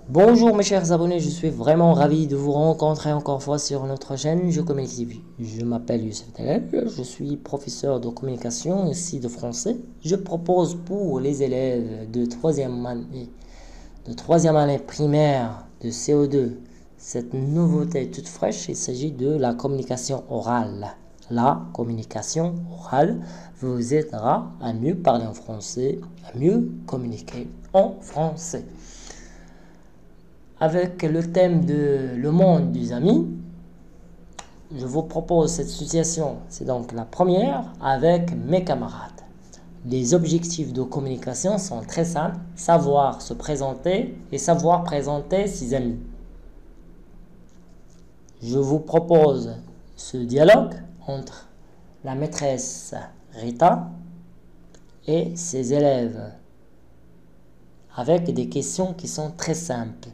Bonjour mes chers abonnés, je suis vraiment ravi de vous rencontrer encore une fois sur notre chaîne Je Communique TV. Je m'appelle Youssef Taleb, je suis professeur de communication ici de français. Je propose pour les élèves de troisième année primaire de CO2 cette nouveauté toute fraîche. Il s'agit de la communication orale. La communication orale vous aidera à mieux parler en français, à mieux communiquer en français. Avec le thème de le monde des amis, je vous propose cette situation. C'est donc la première avec mes camarades. Les objectifs de communication sont très simples, savoir se présenter et savoir présenter ses amis. Je vous propose ce dialogue entre la maîtresse Rita et ses élèves avec des questions qui sont très simples.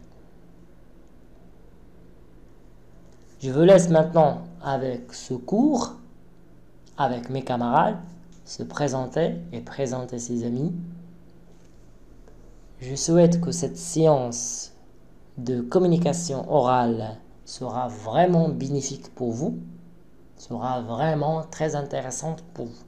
Je vous laisse maintenant avec ce cours, avec mes camarades, se présenter et présenter ses amis. Je souhaite que cette séance de communication orale sera vraiment bénéfique pour vous, sera vraiment très intéressante pour vous.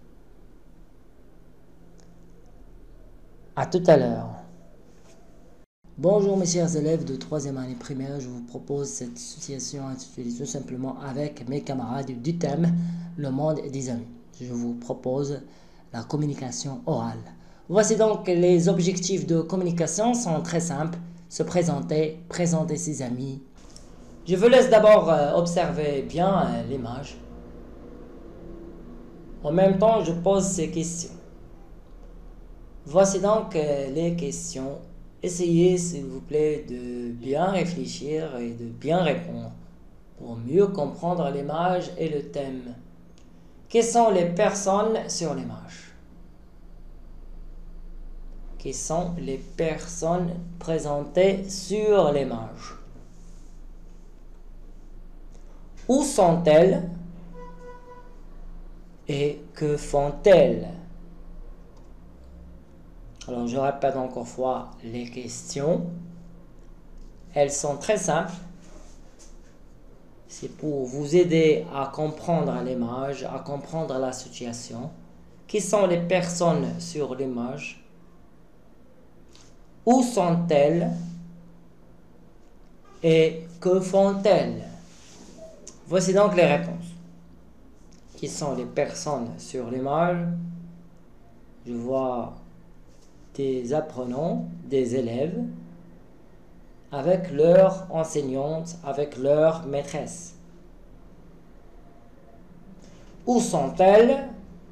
À tout à l'heure. Bonjour mes chers élèves de troisième année primaire, je vous propose cette situation intitulée tout simplement avec mes camarades du thème le monde des amis. Je vous propose la communication orale. Voici donc les objectifs de communication sont très simples. Se présenter, présenter ses amis. Je vous laisse d'abord observer bien l'image. En même temps, je pose ces questions. Voici donc les questions. Essayez, s'il vous plaît, de bien réfléchir et de bien répondre pour mieux comprendre l'image et le thème. Quelles sont les personnes sur l'image? Quelles sont les personnes présentées sur l'image? Où sont-elles et que font-elles? Alors, je répète encore une fois les questions. Elles sont très simples. C'est pour vous aider à comprendre l'image, à comprendre la situation. Qui sont les personnes sur l'image? Où sont-elles? Et que font-elles? Voici donc les réponses. Qui sont les personnes sur l'image? Je vois des apprenants, des élèves, avec leur enseignante, avec leur maîtresse. Où sont-elles?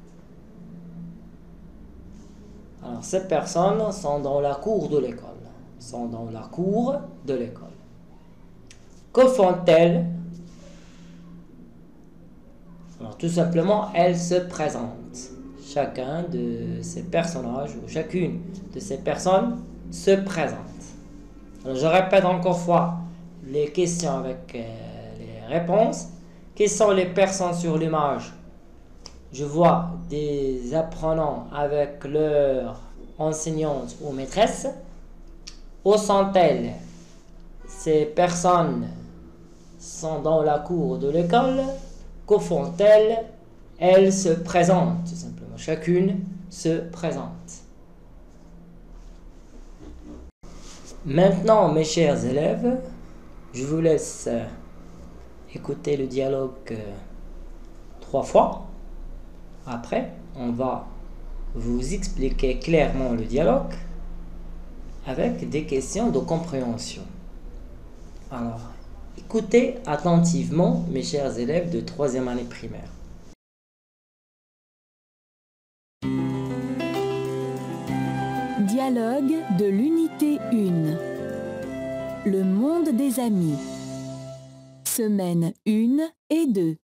Alors, ces personnes sont dans la cour de l'école. Sont dans la cour de l'école. Que font-elles? Alors, tout simplement, elles se présentent. Chacun de ces personnages ou chacune de ces personnes se présente. Alors, je répète encore une fois les questions avec les réponses. Quelles sont les personnes sur l'image? Je vois des apprenants avec leur enseignante ou maîtresse. Où sont-elles? Ces personnes sont dans la cour de l'école. Que font-elles? Elles se présentent, tout simplement. Chacune se présente. Maintenant, mes chers élèves, je vous laisse écouter le dialogue 3 fois. Après, on va vous expliquer clairement le dialogue avec des questions de compréhension. Alors, écoutez attentivement, mes chers élèves de troisième année primaire. Dialogue de l'unité 1. Le monde des amis. Semaine 1 et 2.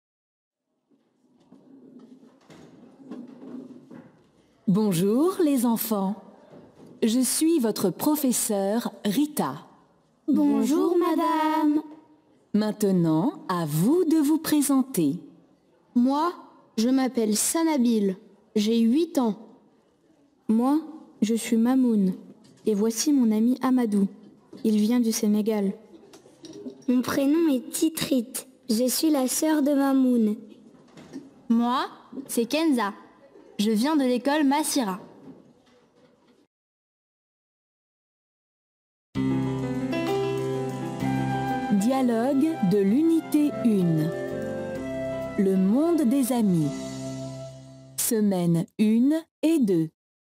Bonjour les enfants. Je suis votre professeure Rita. Bonjour madame. Maintenant, à vous de vous présenter. Moi, je m'appelle Sanabil. J'ai 8 ans. Moi, je suis Mamoun. Et voici mon ami Amadou. Il vient du Sénégal. Mon prénom est Titrit. Je suis la sœur de Mamoun. Moi, c'est Kenza. Je viens de l'école Massira. Dialogue de l'unité 1. Le monde des amis. Semaine 1 et 2.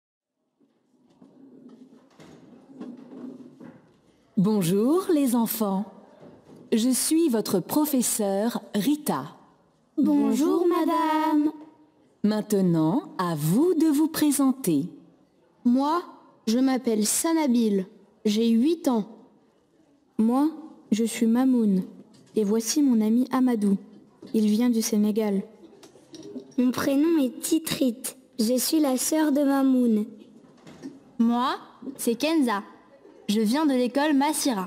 Bonjour les enfants. Je suis votre professeure Rita. Bonjour madame. Maintenant, à vous de vous présenter. Moi, je m'appelle Sanabil. J'ai 8 ans. Moi, je suis Mamoun. Et voici mon ami Amadou. Il vient du Sénégal. Mon prénom est Titrit. Je suis la sœur de Mamoun. Moi, c'est Kenza. Je viens de l'école Massira.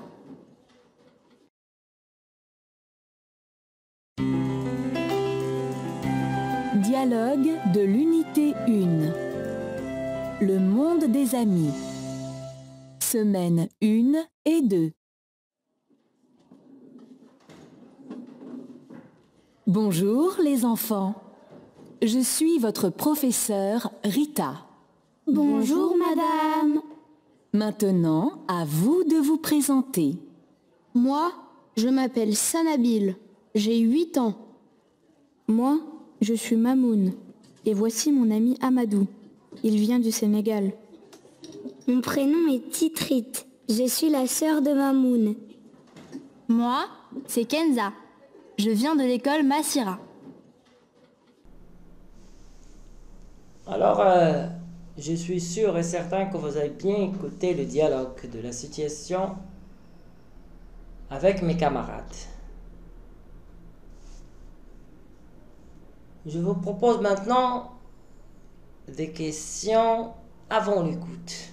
Dialogue de l'unité 1. Le monde des amis. Semaine 1 et 2. Bonjour les enfants. Je suis votre professeure Rita. Bonjour madame. Maintenant, à vous de vous présenter. Moi, je m'appelle Sanabil. J'ai 8 ans. Moi, je suis Mamoun. Et voici mon ami Amadou. Il vient du Sénégal. Mon prénom est Titrit. Je suis la sœur de Mamoun. Moi, c'est Kenza. Je viens de l'école Massira. Alors, je suis sûr et certain que vous avez bien écouté le dialogue de la situation avec mes camarades. Je vous propose maintenant des questions avant l'écoute.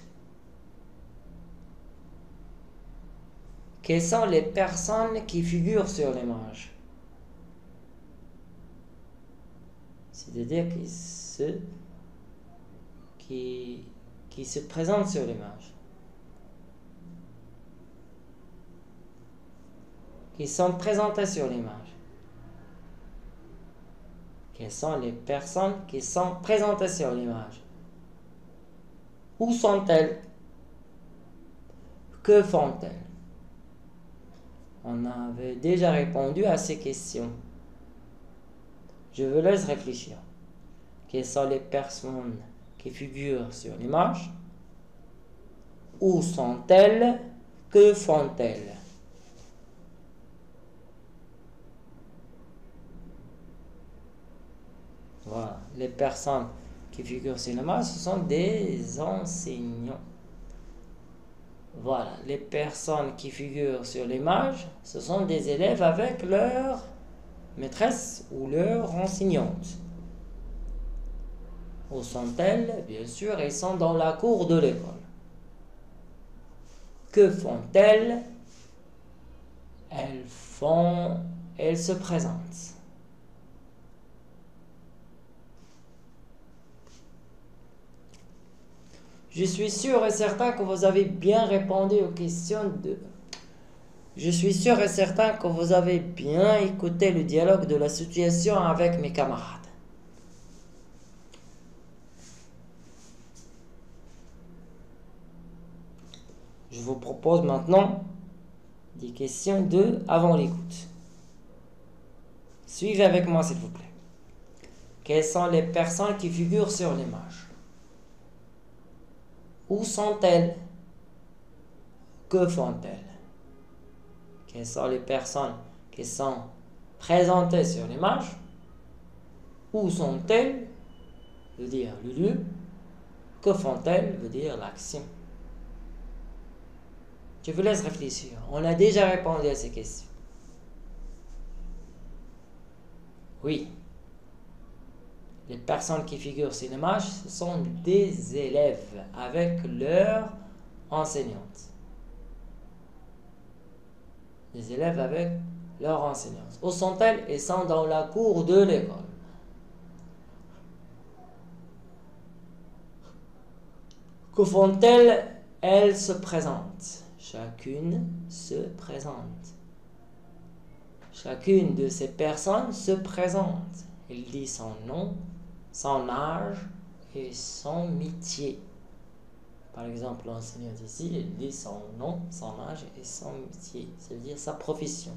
Quelles sont les personnes qui figurent sur l'image? C'est-à-dire qui se présentent sur l'image. Qui sont présentées sur l'image. Quelles sont les personnes qui sont présentées sur l'image? Où sont-elles? Que font-elles? On avait déjà répondu à ces questions. Je vous laisse réfléchir. Quelles sont les personnes qui figurent sur l'image? Où sont-elles? Que font-elles? Voilà, les personnes qui figurent sur l'image, ce sont des enseignants. Voilà, les personnes qui figurent sur l'image, ce sont des élèves avec leur maîtresse ou leur enseignante. Où sont-elles? Bien sûr, elles sont dans la cour de l'école. Que font-elles? Elles se présentent. Je suis sûr et certain que vous avez bien répondu aux questions de... Je suis sûr et certain que vous avez bien écouté le dialogue de la situation avec mes camarades. Je vous propose maintenant des questions de avant l'écoute. Suivez avec moi s'il vous plaît. Quelles sont les personnes qui figurent sur l'image? Où sont-elles? Que font-elles? Quelles sont les personnes qui sont présentées sur l'image? Où sont-elles? Veut dire le lieu. Que font-elles? Veut dire l'action. Je vous laisse réfléchir. On a déjà répondu à ces questions. Oui. Les personnes qui figurent sur l'image, ce sont des élèves avec leur enseignante. Des élèves avec leur enseignante. Où sont-elles? Elles sont dans la cour de l'école. Que font-elles? Elles se présentent. Chacune se présente. Chacune de ces personnes se présente. Il dit son nom, son âge et son métier. Par exemple, l'enseignant ici, il dit son nom, son âge et son métier, c'est-à-dire sa profession.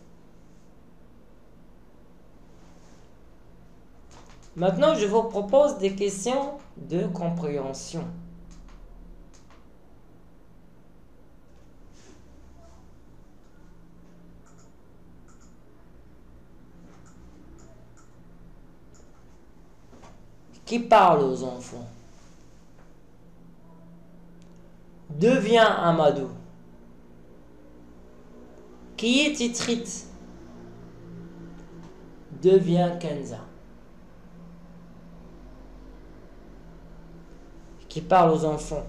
Maintenant, je vous propose des questions de compréhension. Qui parle aux enfants? Devient Amadou. Qui est Titrite? Devient Kenza. Qui parle aux enfants?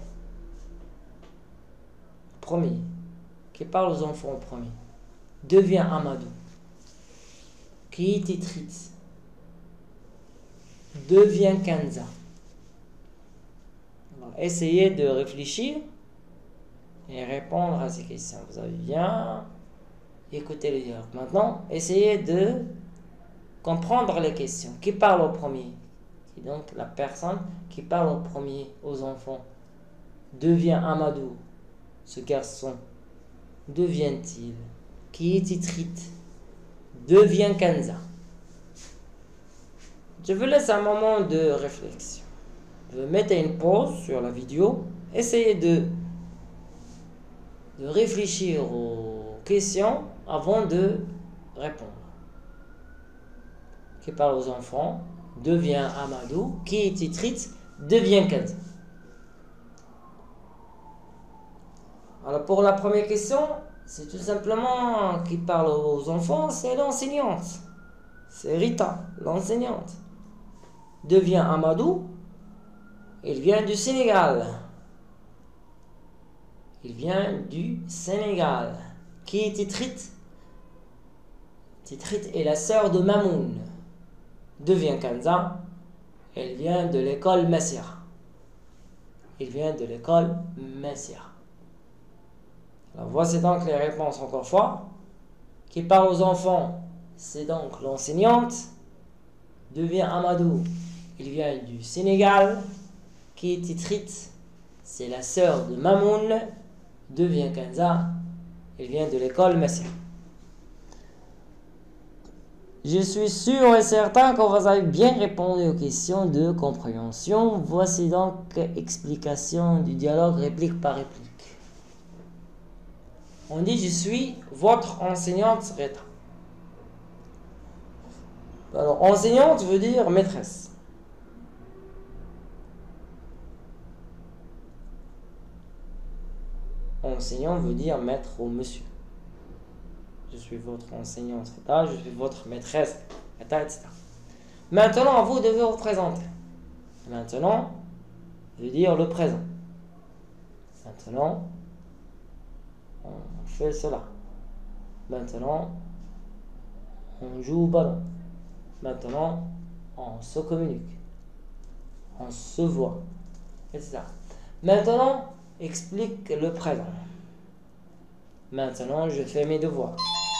Premier. Qui parle aux enfants au premier? Devient Amadou. Qui est Titrite? Devient Kenza. Alors, essayez de réfléchir et répondre à ces questions. Vous avez bien écouté les dialogues. Maintenant, essayez de comprendre les questions. Qui parle au premier? Et donc, la personne qui parle au premier aux enfants. Devient Amadou. Ce garçon. Devient-il? Qui est Titrite? Devient Kenza. Je vous laisse un moment de réflexion. Je vais mettre une pause sur la vidéo. Essayez de réfléchir aux questions avant de répondre. Qui parle aux enfants? Devient Amadou. Qui est Titrite? Devient Kenza. Alors pour la première question, c'est tout simplement qui parle aux enfants, c'est l'enseignante. C'est Rita, l'enseignante. Devient Amadou. Il vient du Sénégal. Il vient du Sénégal. Qui est Titrite? Titrite est la sœur de Mamoun. Devient Kenza. Elle vient de l'école Messira. Il vient de l'école Messira. Alors voici donc les réponses encore une fois. Qui parle aux enfants? C'est donc l'enseignante. Devient Amadou. Il vient du Sénégal. Qui est Titrite? C'est la sœur de Mamoun. Devient Kenza. Il vient de l'école Messira. Je suis sûr et certain que vous avez bien répondu aux questions de compréhension. Voici donc explication du dialogue réplique par réplique. On dit je suis votre enseignante Rita. Alors enseignante veut dire maîtresse. Enseignant veut dire maître ou monsieur. Je suis votre enseignante Rita, je suis votre maîtresse Rita, etc. Maintenant, vous devez vous présenter. Maintenant veut dire le présent. Maintenant, on fait cela. Maintenant, on joue au ballon. Maintenant, on se communique. On se voit, etc. Maintenant, explique le présent. Maintenant, je fais mes devoirs.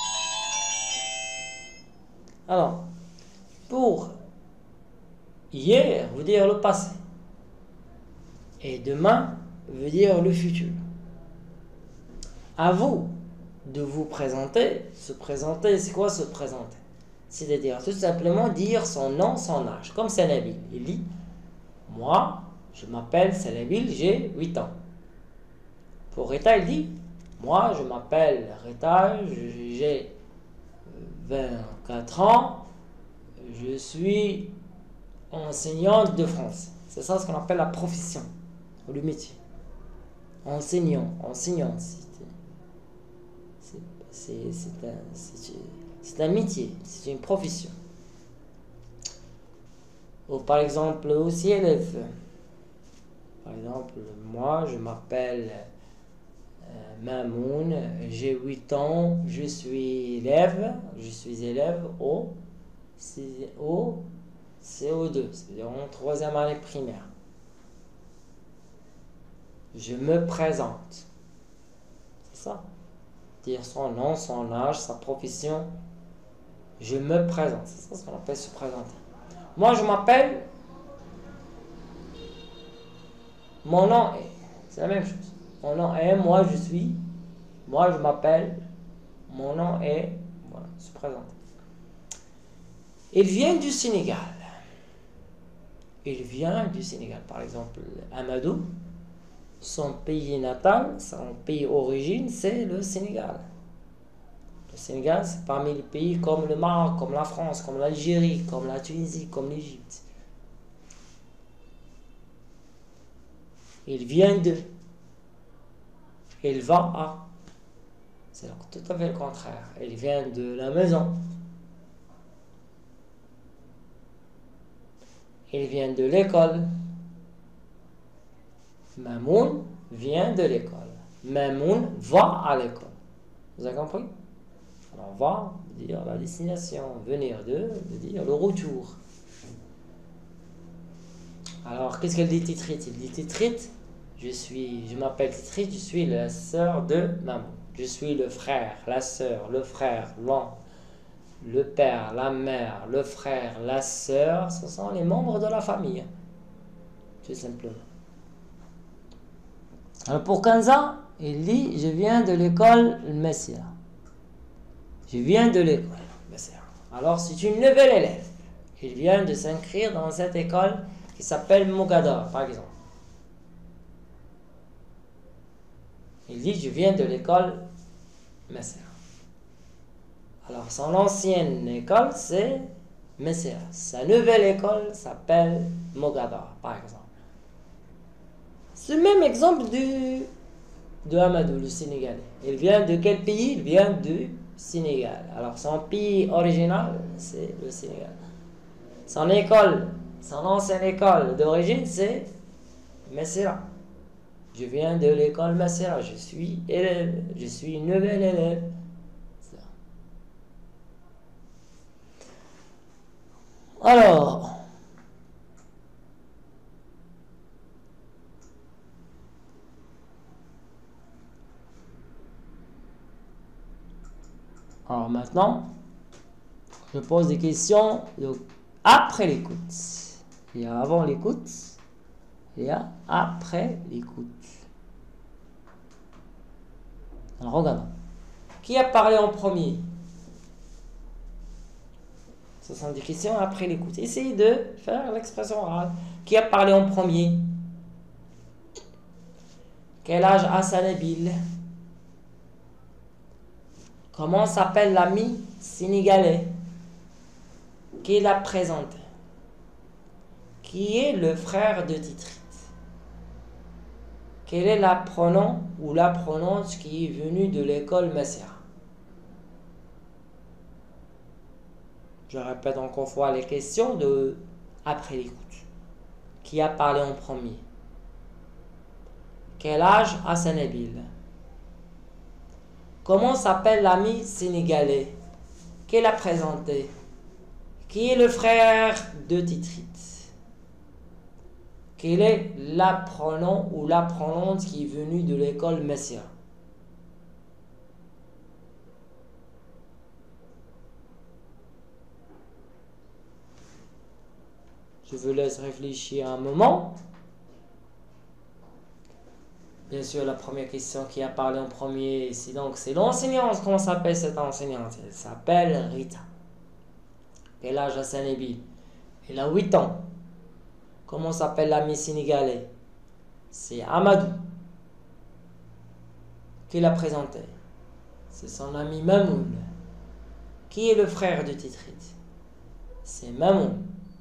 Alors, pour hier veut dire le passé. Et demain veut dire le futur. À vous de vous présenter. Se présenter, c'est quoi se présenter? C'est-à-dire tout simplement dire son nom, son âge. Comme Sanabil. Il dit, moi, je m'appelle Sanabil, j'ai 8 ans. Pour Rita, il dit, moi, je m'appelle Rita, j'ai 24 ans, je suis enseignante de français. C'est ça ce qu'on appelle la profession, ou le métier. Enseignant, enseignante. C'est un métier, c'est une profession. Ou par exemple aussi élève. Par exemple, moi je m'appelle Mamoun, j'ai 8 ans, je suis élève au CO2, c'est-à-dire en 3e année primaire. Je me présente. C'est ça. Dire son nom, son âge, sa profession. Je me présente. C'est ça ce qu'on appelle se présenter. Moi, je m'appelle. Mon nom est. C'est la même chose. Mon nom est, moi je suis. Moi je m'appelle. Mon nom est. Voilà, se présente. Il vient du Sénégal. Il vient du Sénégal. Par exemple, Amadou, son pays natal, son pays d'origine, c'est le Sénégal. Le Sénégal, c'est parmi les pays comme le Maroc, comme la France, comme l'Algérie, comme la Tunisie, comme l'Égypte. Il vient de. Il va à. C'est tout à fait le contraire. Il vient de la maison. Il vient de l'école. Mamoun vient de l'école. Mamoun va à l'école. Vous avez compris? Alors, va veut dire la destination. Venir de veut dire le retour. Alors, qu'est-ce qu'elle dit Titrit? Il dit Titrit. Je m'appelle Titrit, je suis la sœur de Mamoun. Je suis le frère, la sœur, le frère, l'oncle, le père, la mère, le frère, la sœur. Ce sont les membres de la famille. Tout simplement. Alors pour Kenza, il dit, je viens de l'école Messia. Je viens de l'école Messia. Alors c'est une nouvelle élève. Il vient de s'inscrire dans cette école qui s'appelle Mogador, par exemple. Il dit, je viens de l'école Messia. Alors, son ancienne école, c'est Messia. Sa nouvelle école s'appelle Mogador, par exemple. C'est le même exemple de Amadou, le Sénégalais. Il vient de quel pays? Il vient du Sénégal. Alors, son pays original, c'est le Sénégal. Son école, son ancienne école d'origine, c'est Messia. Je viens de l'école Messia, je suis élève, je suis une nouvelle élève. Alors, maintenant, je pose des questions après l'écoute. Il y a avant l'écoute, il y a après l'écoute. Alors, regardons. Qui a parlé en premier? Ce sont des questions après l'écoute. Essayez de faire l'expression orale. Qui a parlé en premier? Quel âge a Sanabil? Comment s'appelle l'ami sénégalais? Qui l'a présenté? Qui est le frère de Titrit? Quel est l'apprenant ou l'apprenante qui est venu de l'école Messia? Je répète encore une fois les questions de après l'écoute. Qui a parlé en premier? Quel âge a Sanabil? Comment s'appelle l'ami sénégalais? Qui l'a présenté? Qui est le frère de Titrit? Quel est l'apprenant ou l'apprenante qui est venu de l'école Messia? Je vous laisse réfléchir un moment. Bien sûr, la première question qui a parlé en premier, c'est l'enseignante. Comment s'appelle cette enseignante? Elle s'appelle Rita. Quel âge a Sanabil? Elle a 8 ans. Comment s'appelle l'ami sénégalais? C'est Amadou. Qui l'a présenté? C'est son ami Mamoun. Qui est le frère de Titrit? C'est Mamoun.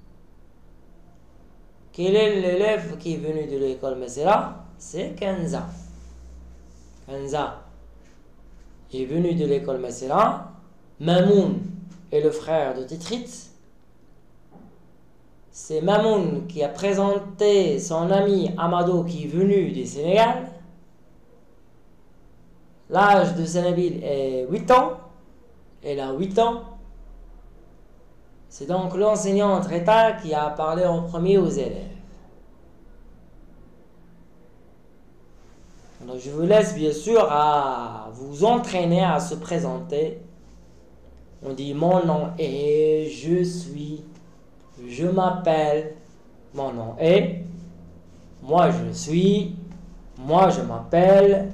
Quel est l'élève qui est venu de l'école Messia? C'est Kenza. Kenza est venu de l'école Messia. Mamoun est le frère de Titrit. C'est Mamoun qui a présenté son ami Amadou qui est venu du Sénégal. L'âge de Sanabil est 8 ans. Elle a 8 ans. C'est donc l'enseignante Rita qui a parlé en premier aux élèves. Alors, je vous laisse bien sûr à vous entraîner à se présenter. On dit mon nom est, je suis, je m'appelle, mon nom est, moi je suis, moi je m'appelle,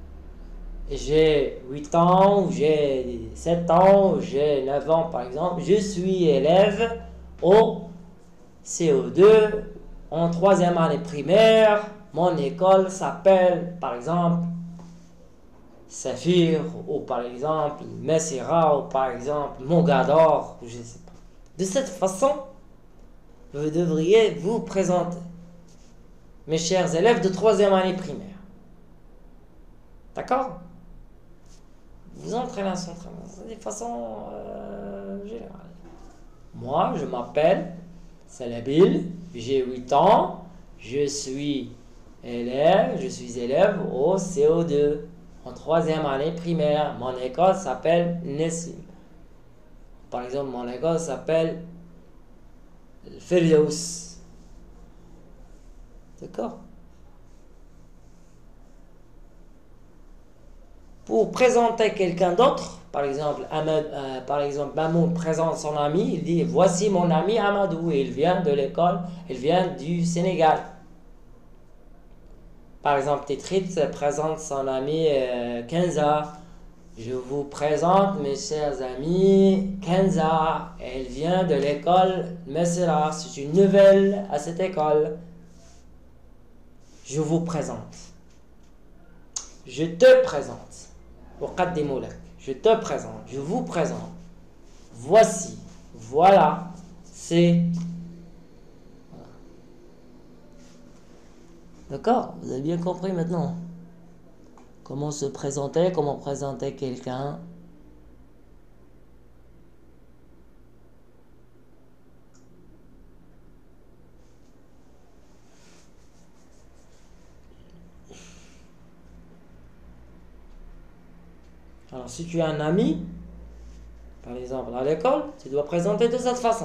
j'ai 8 ans, j'ai 7 ans, j'ai 9 ans par exemple, je suis élève au CO2 en 3e année primaire, mon école s'appelle par exemple Saphir, ou par exemple Messira, ou par exemple Mogador, je ne sais pas. De cette façon, vous devriez vous présenter, mes chers élèves de 3e année primaire. D'accord? Vous entraînez à s'entraîner de façon générale. Moi, je m'appelle Salabil, j'ai 8 ans, je suis élève au CO2. En 3e année primaire, mon école s'appelle Nessim. Par exemple, mon école s'appelle Firdaus. D'accord? Pour présenter quelqu'un d'autre, par exemple, Mamoun présente son ami, il dit voici mon ami Amadou, et il vient de l'école, il vient du Sénégal. Par exemple, Titrit présente son ami Kenza. Je vous présente mes chers amis Kenza. Elle vient de l'école Messera. C'est une nouvelle à cette école. Je vous présente. Je te présente. Je te présente. Je vous présente. Voici. Voilà. C'est. D'accord? Vous avez bien compris maintenant comment se présenter, comment présenter quelqu'un. Alors, si tu as un ami, par exemple à l'école, tu dois présenter de cette façon.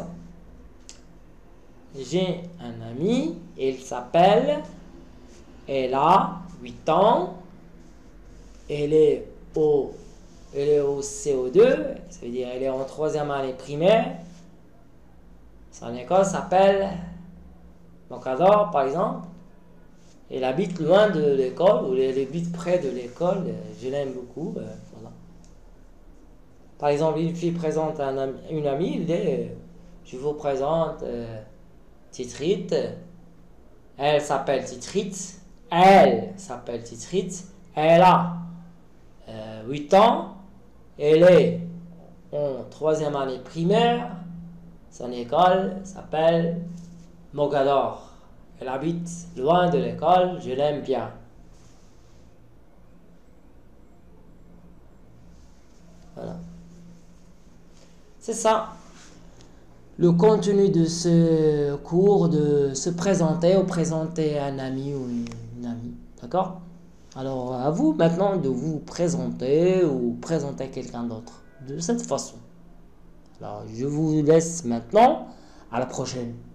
J'ai un ami, il s'appelle... Elle a 8 ans, elle est au CO2, ça veut dire elle est en 3e année primaire. Son école s'appelle Moncador, par exemple. Elle habite loin de l'école, ou elle habite près de l'école, je l'aime beaucoup. Voilà. Par exemple, une fille présente une amie, il dit je vous présente Titrit, elle s'appelle Titrit. Elle s'appelle Titrit, elle a 8 ans, elle est en 3e année primaire, son école s'appelle Mogador. Elle habite loin de l'école, je l'aime bien. Voilà. C'est ça. Le contenu de ce cours, de se présenter ou présenter un ami ou une amie. D'accord? Alors, à vous maintenant de vous présenter ou présenter quelqu'un d'autre de cette façon. Alors, je vous laisse maintenant. À la prochaine.